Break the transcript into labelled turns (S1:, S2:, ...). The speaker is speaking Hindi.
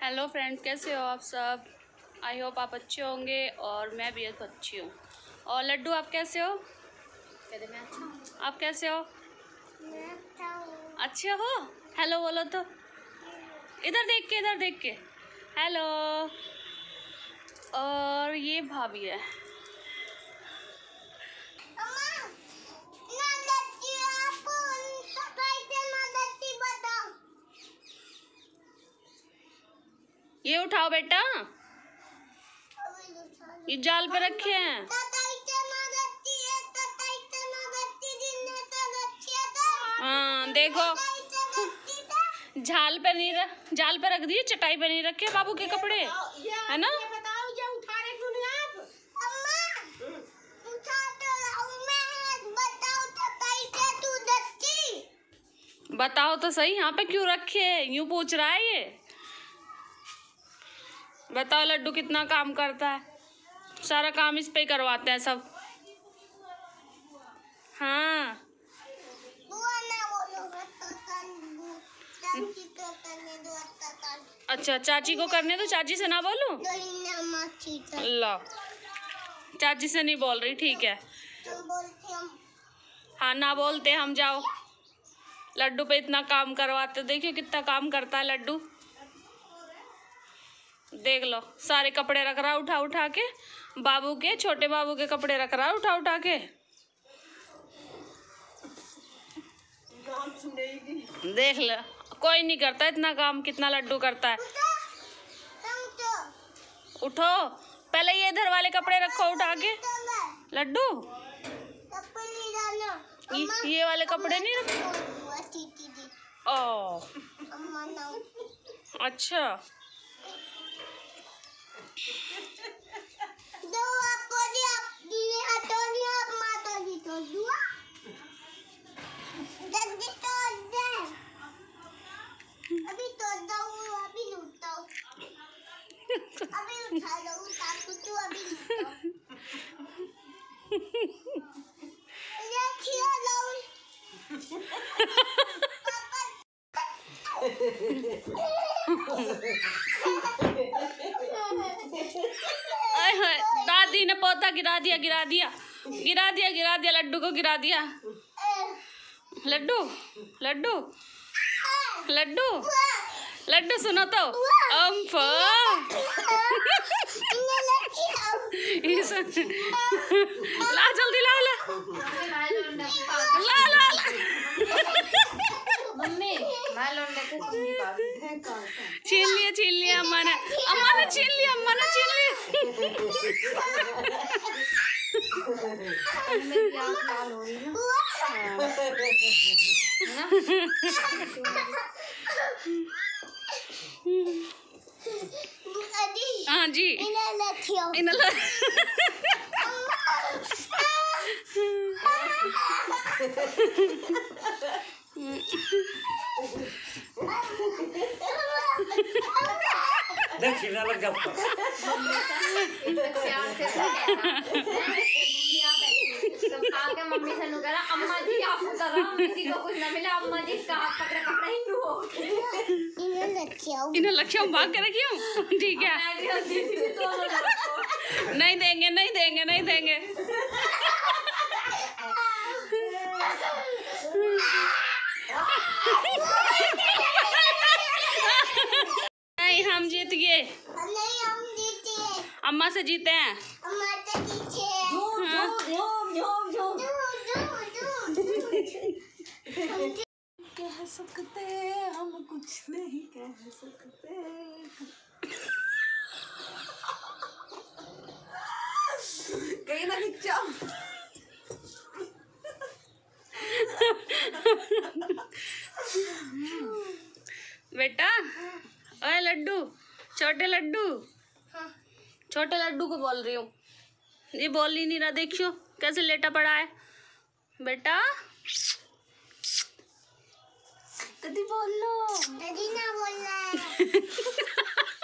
S1: हेलो फ्रेंड, कैसे हो आप सब। आई होप आप अच्छे होंगे और मैं भी अच्छी हूँ। और लड्डू, आप कैसे हो?
S2: कहते मैं अच्छा हूँ।
S1: आप कैसे हो?
S2: मैं अच्छा हूँ।
S1: अच्छे हो? हेलो बोलो तो। इधर देख के हेलो। और ये भाभी है। ये उठाओ बेटा, ये जाल पे रखे हैं। हाँ देखो, जाल पे रख दिए, चटाई पे नहीं रखे बाबू के कपड़े, है ना। बताओ तो सही, यहाँ पे क्यों रखे हैं? यूं पूछ रहा है ये। बताओ लड्डू कितना काम करता है, सारा काम इस पे ही करवाते हैं सब। हाँ अच्छा, चाची को करने दो, चाची से ना बोलूं। लो, चाची से नहीं बोल रही, ठीक है। हाँ ना बोलते हम, जाओ। लड्डू पे इतना काम करवाते, देखिए कितना काम करता है लड्डू। देख लो, सारे कपड़े रख रहा उठा उठा के, बाबू के, छोटे बाबू के कपड़े रख रहा उठा उठा के। देख लो, कोई नहीं करता इतना काम, कितना लड्डू करता है। उठो, पहले ये इधर वाले कपड़े रखो उठा के। लड्डू, ये वाले कपड़े नहीं रखे। ओ अच्छा,
S2: अभी उठा लो,
S1: दादी ने पौधा गिरा दिया लड्डू को गिरा दिया। लड्डू लड्डू लड्डू लड्डू सुनो तो। ला जल्दी ला
S2: मम्मी
S1: छीन लिए अम्मा ने छीन लिया। हाँ जी,
S3: देखिए लग जाओ
S2: मम्मी से करा अम्मा जी आप करो, किसी को कुछ ना मिला, अम्मा जी का हाथ पकड़े पकड़े ही
S1: इन्हें लक्ष्य भाग के रखियो, ठीक है। नहीं देंगे। नहीं, हम जीत गए। अम्मा से जीते हैं।
S3: कह सकते हम कुछ नहीं कह सकते। कहीं ना खिंचा।
S1: बेटा, ओए लड्डू, छोटे लड्डू को बोल रही हूँ, ये बोल ही नहीं रहा। देखियो कैसे लेटा पड़ा है बेटा।
S3: कदी बोल लो।
S2: ना बोल रहा है।